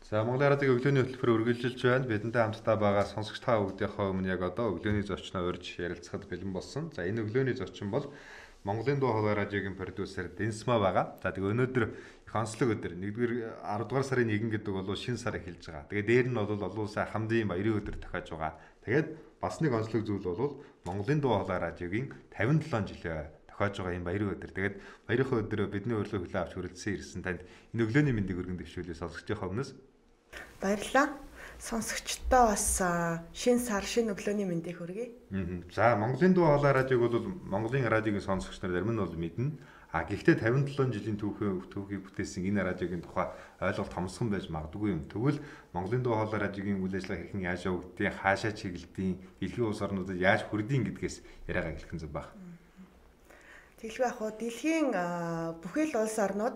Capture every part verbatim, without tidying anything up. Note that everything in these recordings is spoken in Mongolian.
За Монголын радиогийн өглөөний хөтөлбөр үргэлжилж байна. Бидэнтэй хамтдаа байгаа сонсогч та бүгдийнхээ өмнө яг одоо өглөөний зочноо урьж ярилцахад бэлэн болсон. За энэ өглөөний зочин бол Монголын дуу хоолой радиогийн продюсер Дэнсма байгаа. За тэгээ өнөөдөр их онцлог өдөр. нэгдүгээр арав дугаар сарын нэгэн гэдэг бол шинэ сар эхэлж байгаа. Тэгээ дээр нь бол олон улсын хамдын баярын өдөр тохиож байгаа. Тэгээд бас нэг онцлог зүйл бол Монголын дуу хоолой радиогийн тавин долоон жилийн тохиож байгаа юм баярын өдөр. Тэгээд баярын өдрөө бидний урилга хүлээн авч хүрэлцэн ирсэн танд энэ өглөөний мэндийг өргөн дэвшүүлээ сонсогчдийнхаа өмнөөс. Баярлалаа. Сонсогчдоо бас шинэ сар шинэ өглөөний мэндийг хүргэе. За Монголын дуу хоолой радиог бол Монголын радиогийн сонсогч нар зарим нь бол мэднэ. А гэхдээ тавин долоон жилийн түүхээ түүхийг бүтээсэн энэ радиогийн тухай ойлголт томсхон байж магадгүй юм. Тэгвэл Монголын дуу хоолой радиогийн үйл ажиллагаа хэрхэн яаж явагдیں, хаашаа чиглэдیں, дэлхийн улс орнуудад яаж хүрдیں гэдгээс яриагаа хэлэх нь зөв баг. Тэгэлгүй яг хуу дэлхийн бүхэл улс орнууд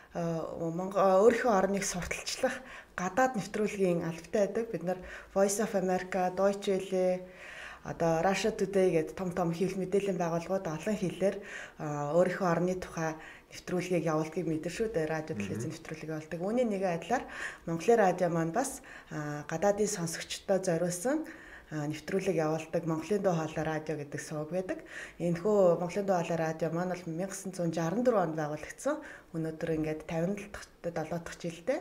Монгол өөрийнхөө орныг сурталчлах гадаад нэвтрүүлгийн албатай байдаг. Бид нар Voice of America, Deutsche Welle, одоо Russia Today гэдэг том том хэвлэл мэдээллийн байгууллагууд олон хэлээр өөрийнхөө орны тухай нэвтрүүлгийг явуулдгийг мэдэр шүү дээ. Радио телевизэн нэвтрүүлэг явуулдаг. Үүний нэгэн адилаар Монголын радио маань бас гадаадын сонсогчдод зориулсан нэвтрүүлэг явуулдаг Монголын дуу хоолой радио гэдэг суваг байдаг. Энэхүү Монголын дуу хоолой радио маань бол 천구 шестьдесят four онд байгуулагдсан. Өнөөдөр ингээд тавин долоо дахь жилдээ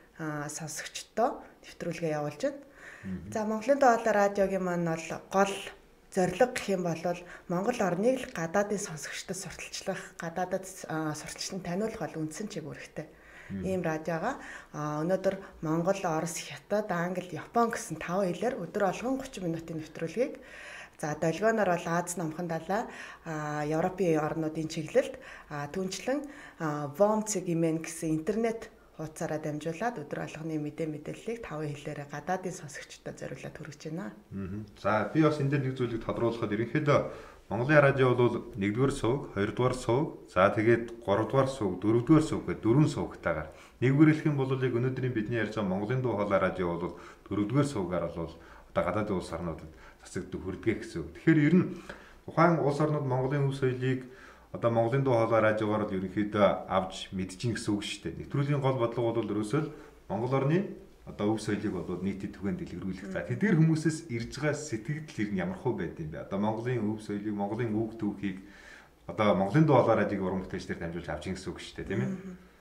сонсогчдоо нэвтрүүлгээ явуулж байна. За Монголын дуу хоолой радиогийн маань бол гол зорилго гэх юм бол Монгол орныг л гадаадын сонсогчдод сурталчлах, гадаадад сурталчлан таниулах бол үндсэн чиглэлтэй. Ийм радиога өнөөдөр Монгол, Орос, Хятад, Англи, Япон гэсэн таван хэлээр өдөр болгон thirty минутын нэвтрүүлгийг за долгионоор бол Аз намхан далай Европын орнуудын чиглэлд түнчлэн Вомцэгимен гэсэн интернет хуудасаараа дамжуулаад өдөр болгоны мэдээ мэдээллийг таван хэлээр гадаадын сонсогчдод зориулаад хүргэж байна. За би бас энэ дээр нэг зүйлийг тодруулахад ерөнхийдөө Монголын радио бол нэгдүгээр сувг, хоёрдугаар сувг, за тэгээд гуравдугаар сувг, дөрөвдүгээр сувг гэдэг дөрвөн сувгтайгаар. Нэгдүгээр хэлэх юм бол яг өнөөдрийн бидний ярьж байгаа Монголын дуу хоолой радио бол дөрөвдүгээр сувгаар бол одоо гадаадын улс орнуудад цацагддаг хүрдгээ гэсэн үг. Тэгэхээр ер нь тухайн улс орнууд Монголын өв соёлыг одоо Монголын дуу хоолой радиогоор л ерөнхийдөө авч мэдчихин гэсэн үг шүү дээ. Нэвтрүүлгийн гол бодлого бол ерөөсөө Монгол орны одоо өв соёлыг бол нийтэд түгээн дэлгэрүүлэх. За тэдгээр хүмүүсээс ирж байгаа сэтгэгдэл ер нь ямар хөө байд юм бэ? Одоо Монголын өв соёлыг, Монголын үг түүхийг одоо Монголын дуу хоолой радиог уран бүтээлчдэр дамжуулж авч ийн гэсэн үг шүү дээ, тийм ээ?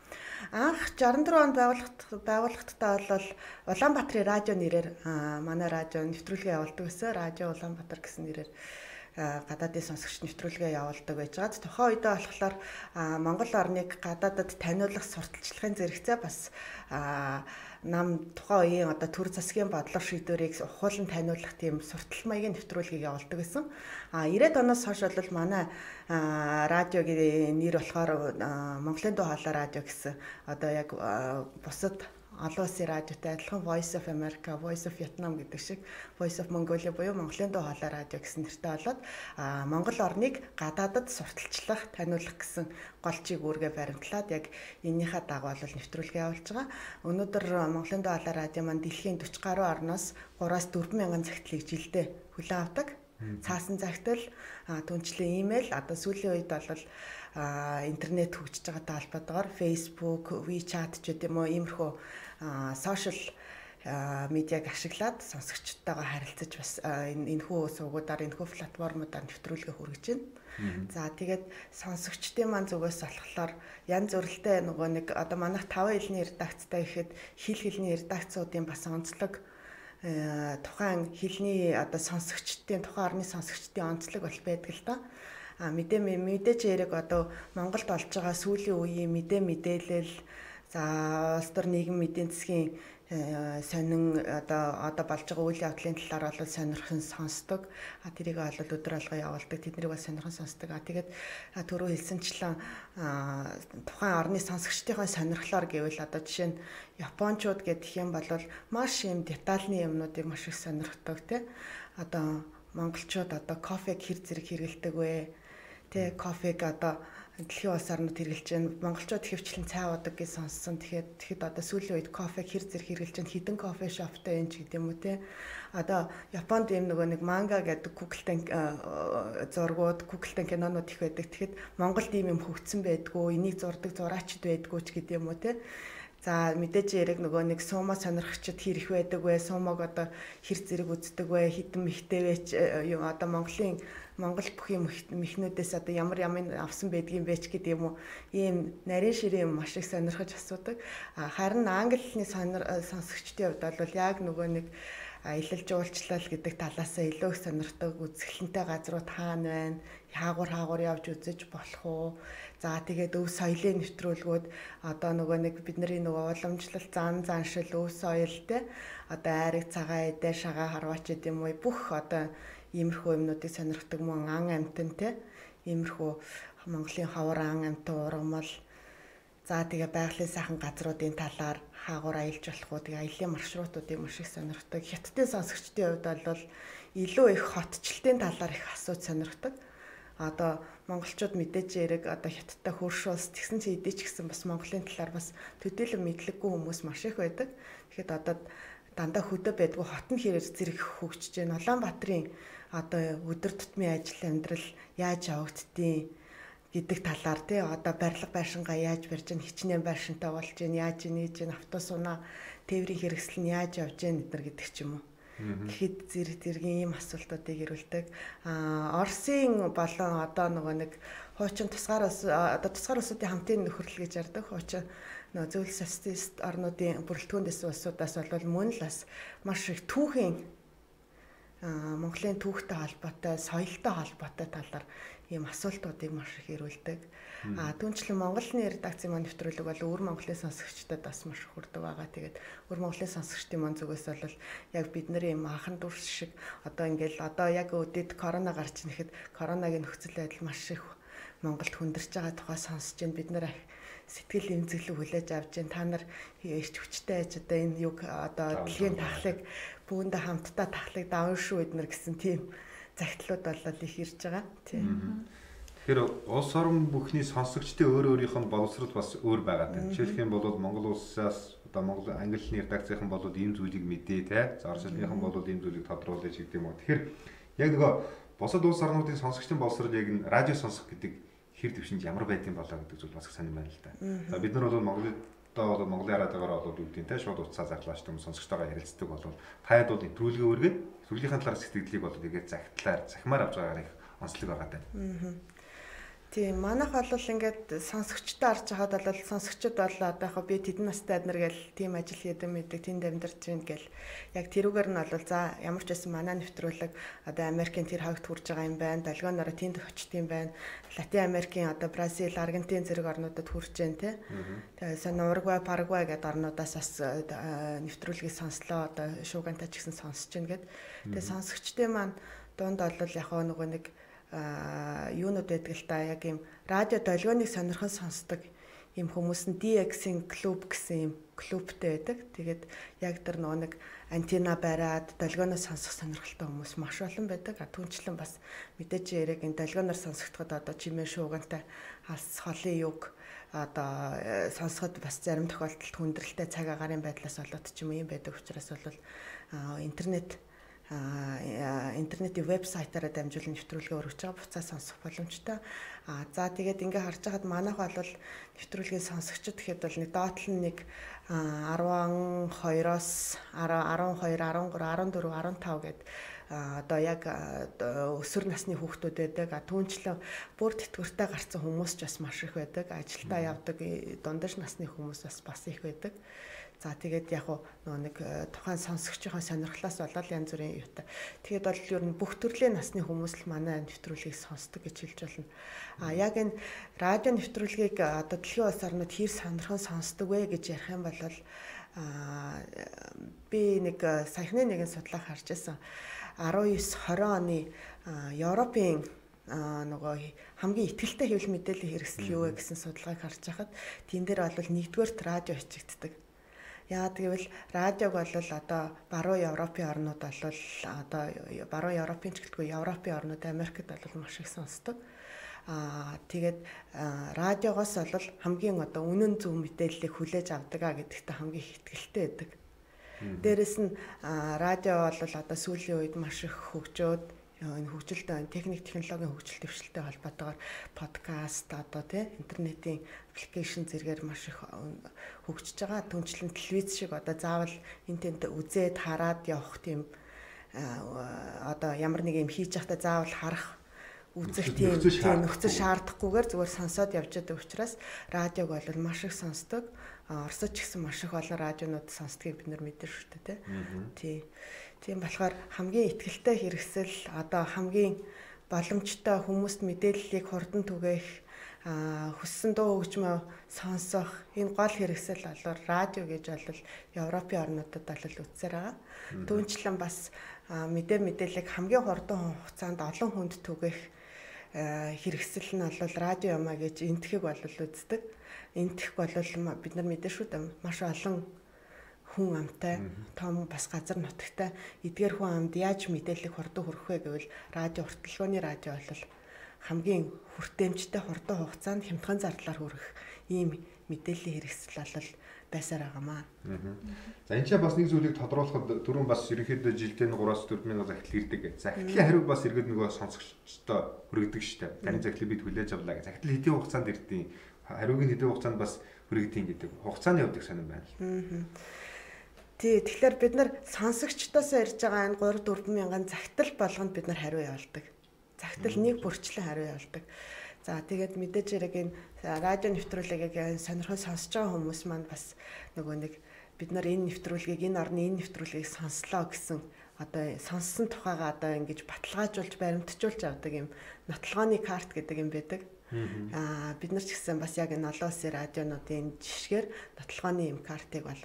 Анх шестьдесят four онд байгууллагт байгууллагтаа бол Улаанбаатарын радио нэрээр манай радио нэвтрүүлгээ явуулдаг гэсэн. Радио Улаанбаатар гэсэн нэрээр гадаадын сонсогч нэвтрүүлгээ явуулдаг байж байгаа. Тухайн үедээ болохоор Монгол орныг гадаадад таниулах, сурталчлахын зэрэгцээ бас нам тухайн үеийн одоо төр засгийн бодлого шийдвэрийг ухуулан таниулах тийм суртал маягийн нэвтрүүлгийг явуулдаг гэсэн. А ninety оноос хойш бол манай радиогийн нэр болохоор Монголын дуу хоолой радио гэсэн. Одоо яг бусад олон улсын радиотой адилхан Voice of America, Voice of Vietnam гэдэг шиг Voice of Mongolia буюу Монголын дуу хоолой радио гэсэн нэртэй болоод Монгол орныг гадаадад сурталчлах, таниулах гэсэн гол чиг үүргээ баримтлаад яг энэнийхээ дагуу бол нэвтрүүлгээ явуулж байгаа. Өнөөдөр Монголын дуу хоолой радио маань дэлхийн forty гаруй орноос three-аас four мянган захидлыг жилдээ хүлээн авдаг. Цаасан захидал, түнчлэн имэйл, одоо сүүлийн үед бол интернет хөгжиж байгаатай холбоотойгоор Facebook, WeChat ч гэдэм үү иймэрхүү сошиал медиаг ашиглаад сонсогчдтойгоо харилцаж бас энэ энэхүү сувгуудаар энэхүү платформудаар нэвтрүүлгээ хүргэж байна. За тэгээд сонсогчдын маань зүгээс болохоор янз бүрэлтэй нөгөө нэг одоо манайх таван хэлний редакцтай гэхэд хэл хэлний редакцуудын бас онцлог тухайн хэлний одоо сонсогчдын тухайн орны сонсогчдын онцлог бол байдаг л доо. А мэдээ мэдээж яриг одоо Монголд болж байгаа сүүлийн үеийн мэдээ мэдээлэл за улс төр нийгэм мэдийн засгийн сонин одоо одоо болж байгаа үйл явдлын талаар бол сонирхон сонсдог. А тэрийг бол өдөр алга явуулдаг. Тэднийг бас сонирхон сонсдог. А тэгээд түрүү хэлсэнчлэн тухайн орны сонсогчдын сонирхлоор гэвэл одоо жишээ нь Япончууд гэдэг юм бол маш юм детальны юмнуудыг маш их сонирхдог тий. Одоо монголчууд одоо кофег хэр зэрэг хэрэгэлдэг вэ? Тэ кофег одоо дэлхийн улс орнууд хэрэглэж байна. Монголчууд хөвчлэн цай уудаг гэж сонссон. Тэгэхээр тэгэхэд одоо сүүлийн үед кофег хэр зэрэг хэрэглэж байна. Хідэн кофе шоптой энэ ч гэдэг юм уу те. Одоо Японд ийм нөгөө нэг манга гэдэг Google-тэй зургууд, Google-тэй кинонууд их байдаг. Тэгэхэд Монголд ийм юм хөгжсөн байдгүй, энийг зурдаг зураачд байдгүй ч гэдэг юм уу те. За мэдээж яриг нөгөө нэг суума сонирхчид хэр их байдаг вэ? Суумаг одоо хэр зэрэг үздэг вэ? Хитэн мэгтэйвэч юу одоо Монголын Монгол бүхий мэхнүүдээс одоо ямар ямар авсан байдгийн бэ ч гэдэг юм уу? Ийм нарийн ширээ юм маш их сонирхож асуудаг. Харин англи хэлний сонсогчдын хувьд бол яг нөгөө нэг аялал жуулчлал гэдэг талаас нь илүү их сонирхдаг, үзэсгэлэнтэй газрууд хаана байна? Хаагур хаагур явж үзэж болох уу? За тэгээд өв соёлын нэвтрүүлгүүд одоо нөгөө нэг бидний нөгөө уламжлалт зан заншил өв соёл те одоо айрыг цагаан эдээ шагаа харваач гэдэг юм уу бүх одоо иймэрхүү юмнуудыг сонирхдаг мөн ан амтэн те иймэрхүү Монголын ховор ан амтэн ургамал за тэгээ байгалийн сайхан газруудын талаар хаагур аялж болох уу тэгээ аялын маршрутуудыг маш их сонирхдаг. Хятадын сонсогчдын хувьд бол илүү их хотчлтын талаар их асууж сонирхдаг. Одоо монголчууд мэдээж яриг одоо хятадтай хөрш улс тэгсэн чи эдээ ч гэсэн бас Монголын талаар бас төдийлөн мэдлэггүй хүмүүс маш их байдаг. Тэгэхэд одоо дандаа хөдөө байдгүй хот нь хэрэг зэрэг хөгжиж байна. Улаанбаатарын одоо өдөр тутмын ажил амьдрал яаж явагддгийг гэдэг талаар тий одоо барилга байшингаа яаж барьж гэн хичнээн байшинтай болж гэн яаж нээж гэн автобус унаа тээврийн хэрэгсэл нь яаж явж гэн гэдэг ч юм уу. Тэгэхэд зэрэг зэргийн ийм асуултуудыг ирүүлдэг. Аа Оросын болон одоо нөгөө нэг хуучин тусгаар ус одоо тусгаар улсуудын хамтын нөхөрлөл гэж ярддаг. Хуучин нөгөө зөвлөл социалист орнуудын бүрэлдэхүүнээс улсуудаас бол мөн л бас маш их түүхийн аа Монголын түүхтэй холбоотой, соёлтой холбоотой талаар ийм асуултуудыг маш их ирүүлдэг. А түүнчлэн Монголын редакцийн маань нэвтрүүлэг бол өвөр Монголын сонсогчдод бас маш их хүрдэг байгаа. Тэгээд өвөр Монголын сонсогчдын маань зүгээс бол яг бидний ийм анхан дурс шиг одоо ингээл одоо яг өдөд корона гарч ирэхэд коронагийн нөхцөл байдал маш их Монголд хүндэрч байгаа тухай сонсож байна. Бид нэр сэтгэл эмзэглэг хүлээж авч байна. Та нар эрч хүчтэй аж одоо энэ юг одоо дэлхийн тахлыг бүгдээ хамтдаа тахлыг даван шүү эднэр гэсэн тийм загтлууд бол их ирж байгаа. Тийм. Тэгэхээр улс орон бүхний сонсогчдын өөр өөрийнх нь боловсрол бас өөр байгаа юм. Жишээлх юм бол Монгол улсаас одоо Монгол англи хэлний редакцийнхан бол ийм зүйлийг мэдээ те. Зарчлалынхан бол ийм зүйлийг тодруулж гэдэг юм уу. Тэгэхээр яг нөгөө бусад улс орнуудын сонсогчдын боловсрол яг н радио сонсох гэдэг хэр төвшөнд ямар байдсан болоо гэдэг зүйл бас сонирн байна л да. За бид нар бол Монголд одоо Монголын радиогоор бол үүдийн те шууд утсаа зарлаач юм сонсогчтойгоо ярилцдаг бол таад бол нэвтрүүлгээ өргөд нэвтрүүлгийнхаа талаар сэтгэлдлийг бол тэгээд загтлаар захимаар авч байгаагаар их онцлог байгаа даа. Тийм манайх бол ингээд сонсогчтой арж хахад бол сонсогчд бол одоо яг би тэдэн настай аднар гэл тийм ажил хийдэг мэддэг тэнд амьдарч байна гэл яг тэрүүгээр нь бол за ямар ч байсан манай нэвтрүүлэг одоо Америкийн тэр хавьд хүрж байгаа юм байна. Долгионоор тэнд очт юм байна. Латин Америкийн одоо Бразил, Аргентин зэрэг орнуудад хүрж байна те. Тэгээд Уругвай, Парагвай гэдэг орнуудаас бас нэвтрүүлгийг сонслоо одоо шуугантай ч гэсэн сонсож байна гэд. Тэгээд сонсогчдын маань дунд бол яг нөгөө нэг а юунууд байдаг л та яг юм радио долгионыг сонирхон сонсдог юм хүмүүс нь ди экс-ийн клуб гэсэн юм клубтэй байдаг. Тэгээд яг тэр нөгөө нэг антена бариад долгионоос сонсох сонирхолтой хүмүүс маш олон байдаг. А түнчлэн бас мэдээж яриг энэ долгионоор сонсогдоход одоо чимээ шуугантай алс холын юг одоо сонсоход бас зарим тохиолдолд хүндрэлтэй цаг агаарын байдлаас болоод ч юм юм байдаг учраас бол интернет а интернетийн вебсайтаараа дамжуулан нэвтрүүлгээ өргөж байгаа буцаа сонсох боломжтой. А за тэгээд ингээ харж байхад манайх бол нэвтрүүлгийн сонсогчд гэхэд бол нэг доотлол нэг арван хоёроос арван хоёр, арван гурав, арван дөрөв, арван тав гэд одоо яг өсвөр насны хүүхдүүд байдаг. А түүнчлэн бүр тэтгэвртэй гарсан хүмүүс ч бас маш их байдаг. Ажилдаа явдаг дундаж насны хүмүүс бас бас их байдаг. За тэгээд яг нөгөө нэг тухайн сонсогчийн сонирхлоос болоод янз бүрийн юутай. Тэгээд бол ер нь бүх төрлийн насны хүмүүс л манай нэвтрүүлгийг сонсдог гэж хэлж болно. А яг энэ радио нэвтрүүлгийг одоо дэлхийн улс орнууд хэр сонирхон сонсдог вэ гэж ярих юм бол а би нэг саяхны нэгэн судлаа харж байсан. арван девять двадцать оны Европын нөгөө хамгийн ихтгэлтэй хэвлэл мэдээллийн хэрэгсэл юу вэ гэсэн судалгааг харж байхад тэн дээр бол нэгдүгээр радио хичигддэг. Яа гэвэл радиог бол одоо баруун Европын орнууд бол одоо баруун Европын ч гэлтгүй Европын орнууд Америкт бол маш их сонсдог. Аа тэгээд радиогоос бол хамгийн одоо үнэн зөв мэдээллийг хүлээж авдаг а гэдэгт хамгийн ихтгэлтэй байдаг. Дээрэс нь радио бол одоо сүүлийн үед маш их хөгжөөд энэ хөгжилтэй техник технологийн хөгжил дэвшилтэй холбоотойгоор подкаст одоо тий интернетийн аппликейшн зэргээр маш их хөгжиж байгаа. Түүнчлэн телевиз шиг одоо заавал энэ тент үзээд хараад явах тийм одоо ямар нэг юм хийж байхдаа заавал харах үзэх тийм нөхцөл шаардахгүйгээр зүгээр сонсоод явж байгаа учраас радиог бол маш их сонсдог. Оросч гэсэн маш их олон радионууд сонсдгийг бид нар мэдэн шүү дээ тий. Тийм болохоор хамгийн ихтгэлтэй хэрэгсэл одоо хамгийн боломжтой хүмүүст мэдээллийг хурдан түгээх хүссэн дуу хөгжмөө сонсох энэ гол хэрэгсэл бол радио гэж бол Европын орнуудад бол үзсээр байгаа. Түүнчлэн бас мэдээ мэдээллийг хамгийн хурдан хугацаанд олон хүнд түгээх хэрэгсэл нь бол радио юмаа гэж энтхийг бол үздэг. Энтх бол бид нар мэдэн шүү дээ маш олон хүн амтай том бас газар нутагтай эдгээр хүн амд яаж мэдээлэл хурдан хүрэх вэ гэвэл радио хүртэлгөөний радио бол хамгийн хүртээмжтэй хурдан хугацаанд хямдхан зардлаар хүрэх ийм мэдээллийн хэрэгсэл бол байсаар байгаамаа. За энэ ч бас нэг зүйлийг тодруулахад түрүүн бас ерөнхийдөө жилдээ тhree-аас four мянган захидал ирдэг. Захидлын хариуг бас иргэд нөгөө сонсогчтой хүргэдэг шүү дээ. Таны захидлыг бид хүлээж авлаа. Захидал хэдийн хугацаанд ирдэг. Хариуг нь хэдийн хугацаанд бас хүргэдэг гэдэг. Хугацааны явдаг сонирн байна л. Тий, тэгэхээр бид нар сонсогчдоос ирж байгаа энэ three four мянган захидал болгонд бид нар хариу явуулдаг. Захидал нэг бүрчлэн хариу явуулдаг. За тэгээд мэдээж хэрэг энэ радио нэвтрүүлгийг сонирхол сонсож байгаа хүмүүс маань бас нөгөө нэг бид нар энэ нэвтрүүлгийг энэ орны энэ нэвтрүүлгийг сонслоо гэсэн одоо сонссон тухайгаа одоо ингэж баталгаажуулж баримтжуулж авдаг юм нотлогооны карт гэдэг юм байдаг. Аа бид нар ч гэсэн бас яг энэ олон улсын радионуудын жишгээр нотлогооны юм картыг бол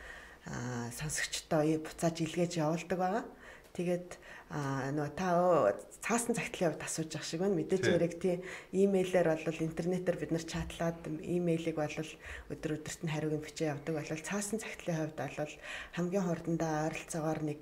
аа сонсогчдоо буцааж илгээж явуулдаг байгаа. Тэгээд нөгөө та цаасан цагтлын хувьд асууж ах шиг байна. Мэдээж хэрэг тийм имэйлээр бол интернетээр бид нар чатлаад имэйлийг бол өдөр өдөрт нь хариуг нь бичиж явдаг бол цаасан цагтлын хувьд бол хамгийн хурдандаа ойролцоогоор нэг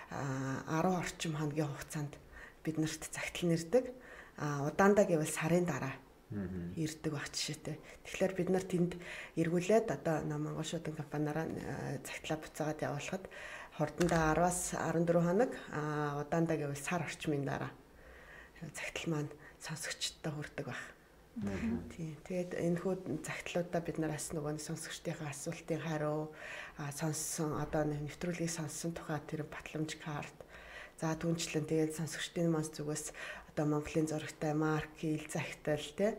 ten орчим хоногийн хугацаанд бид нарт цагтл нэрдэг. Удаандаа гэвэл сарын дараа ирдэг баг жишээтэй. Тэгэхээр бид нар тэнд эргүүлээд одоо Монгол шуудан компаниараа цагтлаа буцаагаад явуулахад хурдандаа ten-аас fourteen хоног удаандаа гэвэл сар орчмын дараа цагтл маань сонсогчдод хүрдэг баг. Тийм. Тэгээд энэ хүү цагтлуудаа бид нараас нөгөө сонсогчдын асуултын хариу сонссон одоо нэвтрүүлгийг сонссон тухай тэр батламж карт. За түүнчлэн тэгээд сонсогчдын маань зүгээс одоо Монголын зурагтай марк, ил захидал тий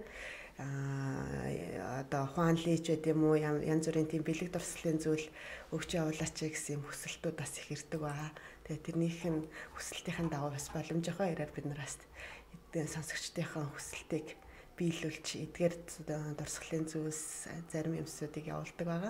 а одоо хуанлиж гэдэг юм уу янз бүрийн тийм бэлэг дурслын зүйл өгч явуулаач гэсэн юм хүсэлтүүд бас их ирдэг баа. Тэгээ тэрнийх нь хүсэлтийн дагуу бас боломжтой ирээд бид нараас эдгээр сонсогчдынхаа хүсэлтийг биелүүлж эдгээр дурсгалын зүйлс зарим юмсуудыг явуулдаг байгаа.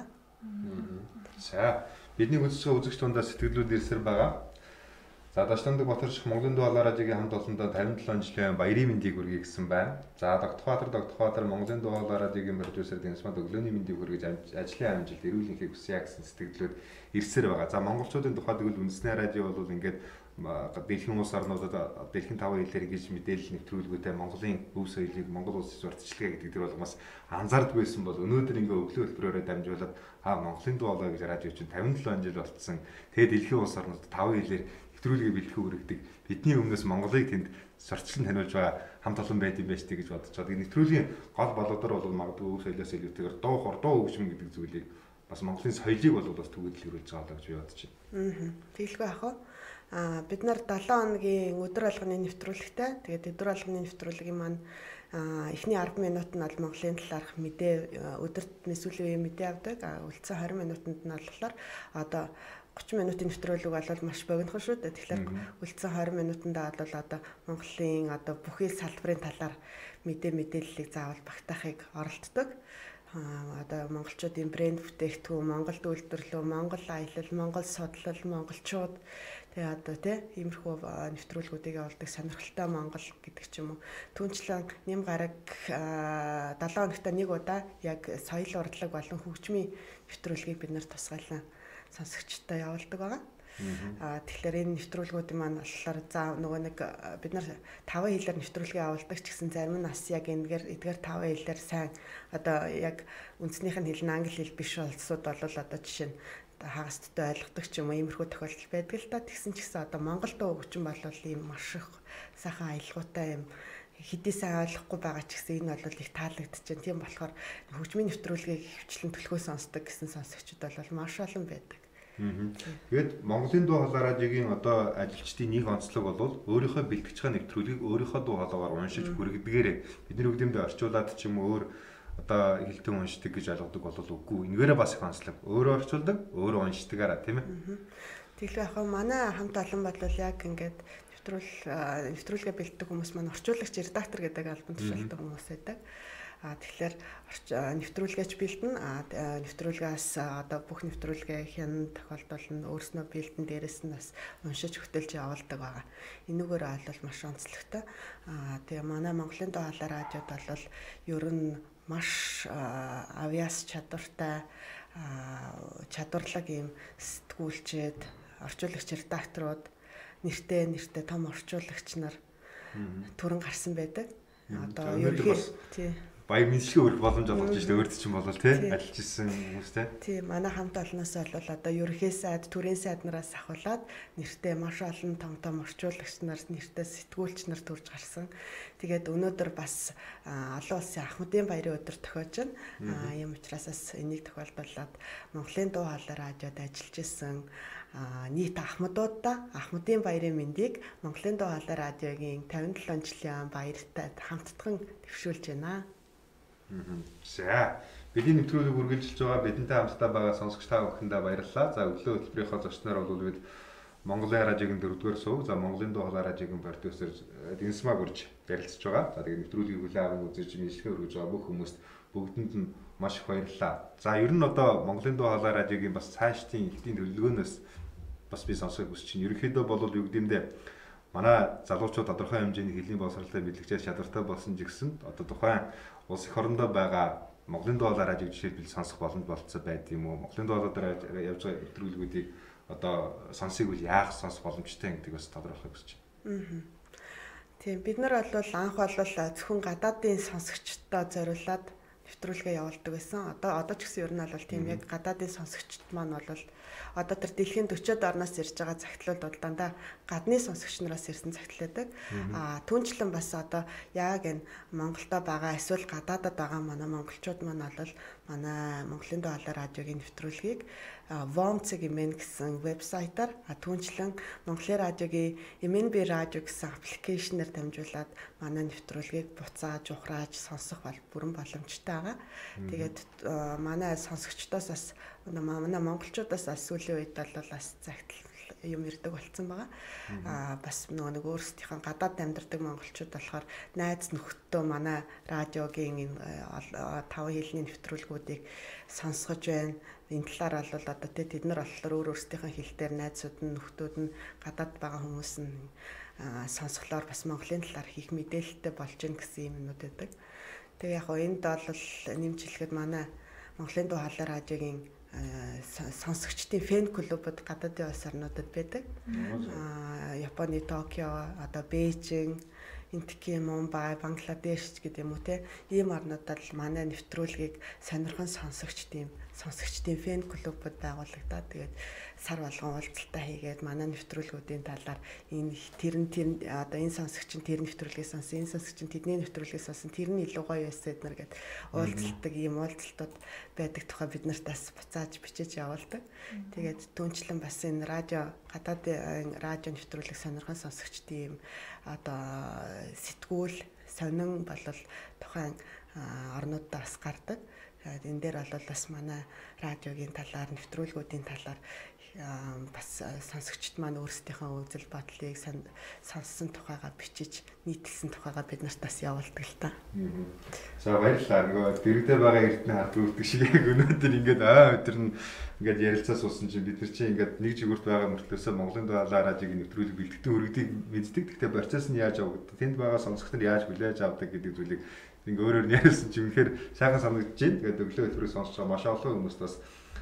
За бидний үзэгч үзэгч тундаа сэтгэлүүд ирсээр байгаа. За Даштамдаг Батарч Монголын дуу хоолой радиогийн хамт олондоо fifty-seven жилийн баярын мэндийг хүргэе гэсэн байна. За Догтохбаатар Догтохбаатар Монголын дуу хоолой радиогийн продюсер Дэнсмад өглөөний мэндийг хүргэж ажлын амжилт эрүүл энхийг хүсье гэсэн сэтгэлдлүүд ирсээр байгаа. За монголчуудын тухайд тэгвэл үндэсний радио бол ингээд дэлхийн улс орнуудад дэлхийн таван хэлээр ингэж мэдээлэл нэвтрүүлгүүтэй Монголын өв соёлыг Монгол улсын сурталчилгаа гэдэг дээр бол бас анзаардаг байсан бол өнөөдөр ингээ өглөө хэлбэрөөрөө дамжуулаад аа Монголын дуу хоолой гэж радио чинь fifty-seven жил болцсон. Тэгээд дэлхийн улс орнуудад таван хэлээр нэвтрүүлгээ бэлтгэх үргэлдэг. Бидний өмнөөс Монголыг тэнд сурталчлан таниулж байгаа хамт олон байд юм байж тийг гэж бодож байгаа. Нэвтрүүлгийн гол болоодор бол магадгүй өв соёлоос илүүтэйгээр дуу хор дуу хөгжим гэдэг зүйлийг бас Монголын соёлыг бол бас төгөөдлөрүүлж байгаа гэж би бодож байна. Аа. Тэгэлгүй ах уу? Аа бид нар seven хоногийн өдөр болгоны нэвтрүүлэгтэй. Тэгээд өдөр болгоны нэвтрүүлгийн маань эхний ten минут нь бол Монголын талаарх мэдээ өдөрт сүүлийн үеийн мэдээ авдаг. Үлдсэн twenty минутанд нь болохоор одоо thirty минутын нэвтрүүлэг бол маш богинохон шүү дээ. Тэгэхээр үлдсэн twenty минутандаа бол одоо Монголын одоо бүхий салбарын талаар мэдээ мэдээллийг заавал багтаахыг оролддог. Аа одоо монголчуудын брэнд бүтээгдэхүүн, Монгол үйлдвэрлэл, Монгол аялал, Монгол судлал, монголчууд тэгээ одоо тий иймэрхүү нэвтрүүлгүүдийг явуулдаг сонирхолтой Монгол гэдэг ч юм уу. Түүнчлэн нэм гараг seven хоногт нэг удаа яг соёл урлаг болон хөгжмийн нэвтрүүлгийг бид нэр тусгайлан сонсогчтой явуулдаг байгаа. Аа тэгэхээр энэ нэвтрүүлгүүдийн маань болохоор за нөгөө нэг бид нар таван хэлээр нэвтрүүлгээ явуулдаг ч гэсэн зарим нь бас яг энэгээр эдгээр таван хэлээр сайн одоо яг үндснийх нь хэл нь англи хэл биш улсууд бол одоо жишээ нь хагасдтай ойлгодог ч юм уу иймэрхүү тохиолдол байдаг л та. Тэгсэн ч гэсэн одоо Монгол дуу хүчин бол ийм маш их сайхан аялалгаатай юм хэдий сайн ойлгохгүй байгаа ч гэсэн энэ бол их таалагдчихэв. Тийм болохоор хөгжмийн нэвтрүүлгийг хвчлэн төлхөө сонсдог гэсэн сонсогчид бол маш олон байдаг. Тэгээд Монголын дуу хоолой радиогийн одоо ажилчдын нэг онцлог бол өөрийнхөө бэлтгэж байгаа нэвтрүүлгийг өөрийнхөө дуу хоолойгоор уншиж хүргэдгээр бидний үгдэмдээ орчуулад ч юм уу өөр одоо хэлтэн уншдаг гэж ойлгодог бол үгүй. Энэгээрээ бас их онцлог. Өөрөө орчуулдаг, өөрөө уншдагаараа тийм ээ. Тэглээ яг манай хамт олон бол яг ингээд нэвтрүүл нэвтрүүлгээ бэлддэг хүмүүс маань орчуулагч, редактор гэдэг албан тушаалтай хүмүүс байдаг. А тэгэхээр нэвтрүүлгээч бэлдэн а нэвтрүүлгээс одоо бүх нэвтрүүлгээ хэн тохиолдол нь өөрснөө бэлдэн дээрээс нь бас уншиж хөтөлж явуулдаг байгаа. Энэгээр бол маш онцлогтой. А тэгээ манай Монголын дуу хоолой радиод бол ер нь маш авьяас чадвартай чадварлаг ийм сэтгүүлчээд орчуулагч редакторууд нэртэй нэртэй том орчуулагч нар түрэн гарсан байдаг. Одоо ерөнхий тий баяр мэдлэгээ өрөх боломж олгож штэ өөрт чинь болол тий ажиллаж исэн хүмүүстэй. Тий манай хамт олноос бол одоо ерөнхий сайд, төрийн сайднараас ахуулаад нэртэй маш олон том том орчуулагч нар, нэртэй сэтгүүлч нар төрж гарсан. Тэгээд өнөөдөр бас олон улсын Ахмадын баярын өдөр тохиож байна. Ийм учраас бас энийг тохиолдуулаад Монголын дуу хоолой радиод ажиллаж исэн нийт ахмадуудаа Ахмадын баярын мэндийг Монголын дуу хоолой радиогийн тавин долоон жилийн баяртай хамтдаган төвшүүлж байна. За бидний нэвтрүүлэг үргэлжилж байгаа бидэнтэй хамтдаа байгаа сонсогч та бүхэндээ баярлалаа. За өглөө хөтөлбөрийнхөө зочноор бол бид Монголын радиогийн дөрөвдүгээр сувг, за Монголын дуу хоолой радиогийн продюсер Дэнсмаа гурж ярилцж байгаа. За тэгээд нэвтрүүлгийг хүлээн аван үзэж мэдлэгээ өргөж байгаа бүх хүмүүст бүгдэнд нь маш их баярлалаа. За ер нь одоо Монголын дуу хоолой радиогийн бас цаашдын ихтийн төлөвлөгөөнөөс бас би сонсохыг хүсэж байна. Ерөнхийдөө бол юу гэмдэ манай залуучууд тодорхой хэмжээний хэлний боловсролтой бэлтгэж чадвартай болсон ч гэсэн одоо тухайн улс их орондоо байгаа Монголын дуу хоолой радиог жишээлбэл сонсох боломж болцсон байд юм уу? Монголын дуу хоолой дээр явж байгаа нэвтрүүлгүүдийг одоо сонсыг үл яах сонсох боломжтой гэдэг бас тодорхойлох гэж байна. Тийм бид нар бол анх бол зөвхөн гадаадын сонсогчдод зориулаад нэвтрүүлгээ явуулдаг байсан. Одоо одоо ч гэсэн ер нь бол тийм яг гадаадын сонсогчд маань бол одоо тэр дэлхийн дөрвөд орноос ирж байгаа цагтлууд бол дандаа гадны сонсогч нараас ирсэн цагтлаадаг. Аа түнчлэн бас одоо яг энэ Монголдо байгаа эсвэл гадаадад байгаа манай монголчууд маань бол манай Монголын дуу хоолой радиогийн нэвтрүүлгийг Вомцэг имэн гэсэн вебсайтаар түнчлэн Монголын радиогийн эм эн би радио гэсэн аппликейшнээр дамжуулаад манай нэвтрүүлгийг буцааж ухрааж сонсох бол бүрэн боломжтой байгаа. Тэгээд манай сонсогчдоос бас манай монголчуудаас бас сүүлийн үед бол бас загтал юм ирдэг болсон байгаа. Аа бас нөгөө нэг өөрсдийнх нь гадаад амьдардаг монголчууд болохоор найз нөхөдөө манай радиогийн энэ таван хэлний нэвтрүүлгүүдийг сонсгож байна. Энэ талаар бол одоо тэд нар болохоор өөр өөрсдийнх нь хэл дээр найзууд нь нөхдүүд нь гадаад байгаа хүмүүс нь сонсголоор бас Монголын талаар их мэдээлэлтэй болж гин гэсэн юм юмуд байдаг. Тэгээ яг энд бол нэмжлэхэд манай Монголын дуу хоолой радиогийн сонсогчдын фэн клубуд гадаадын улс орнуудад байдаг. Аа Японы Токио, одоо Бээжин, Энтки, Мумбай, Бангладеш гэдэг юм уу те. Ийм орнуудад манай нэвтрүүлгийг сонирхон сонсогчдын сонсогчдын фэн клубуд байгуулагдаад тэгээд сар болгон уулзалтаа хийгээд манай нэвтрүүлгүүдийн талаар энэ тэр нь тэр одоо энэ сонсогч нь тэр нэвтрүүлгийг сонсон, энэ сонсогч нь тэдний нэвтрүүлгийг сонсон, тэр нь илүү гоё байсан эднэр гэд уулзалтдаг ийм уулзалтууд байдаг тухай бид нарт бас буцааж бичиж явуулдаг. Тэгээд түнчлэн бас энэ радио гадаадын радио нэвтрүүлэг сонирхон сонсогчдын ийм одоо сэтгүүл сонин болол тухайн орнуудаа бас гардаг. Энэ дээр бол бас манай радиогийн талаар, нэвтрүүлгүүдийн талаар бас сонсогчд маань өөрсдийнхөө үзэл бодлыг сонссон тухайгаа бичиж нийтлсэн тухайгаа бид нарт бас явуулдаг л та. За баярлалаа. Нөгөө дэрэгдээ байгаа эрдэнэ хард үлдэх шиг яг өнөөдөр ингээд аа өдөр нь ингээд ярилцаа суусан чинь бид нар чинь ингээд нэг жигүүрт байгаа мөртлөөсөө Монголын дуу хоолой радиогийн нэвтрүүлэг бэлтгэдэг өргөдгийг мэддэг. Гэхдээ процесс нь яаж явагдав? Тэнд байгаа сонсогчдод яаж хүлээж авдаг гэдэг зүйлийг ингээ өөрөөр нь ярьсан чинь үнэхээр сайхан санагдаж байна. Тэгээд өглөө өдрөө сонсож байгаа маш олон хүмүүст бас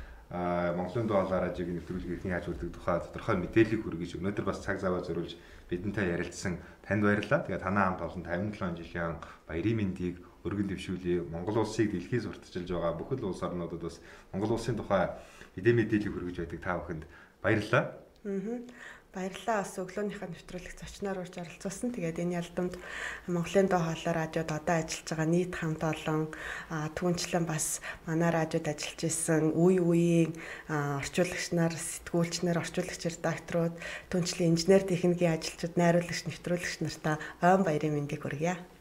а Монголын дуу хоолой радиогийн нэвтрүүлгийг яаж хүрдэг тухай тодорхой мэдээлэл хүргэж өнөөдөр бас цаг зав зориулж бидэнтэй ярилцсан танд баярлалаа. Тэгээд танаа хамт олон тавин долоон жилийн баярын мэндийг өргөн дэвшүүлье. Монгол улсыг дэлхийд сурталчилж байгаа бүхэл улс орнуудад бас Монгол улсын тухай мэдээ мэдээлэл хүргэж байдаг та бүхэнд баярлалаа. Аа. Баярлалаа бас өглөөнийхөө нэвтрүүлэг зочноор урьж оролцуулсан. Тэгээд энэ ялдамд Монголын доо хоолой радиод одоо ажиллаж байгаа нийт хамт олон түүнчлэн бас манай радиод ажиллаж исэн үе үеийн орчуулагч нар, сэтгүүлч нар, орчуулагч редакторууд, түүнчлэн инженер техникийн ажилчид, найруулагч, нэвтрүүлэгч нартаа ойн баярын мэндийг хүргье.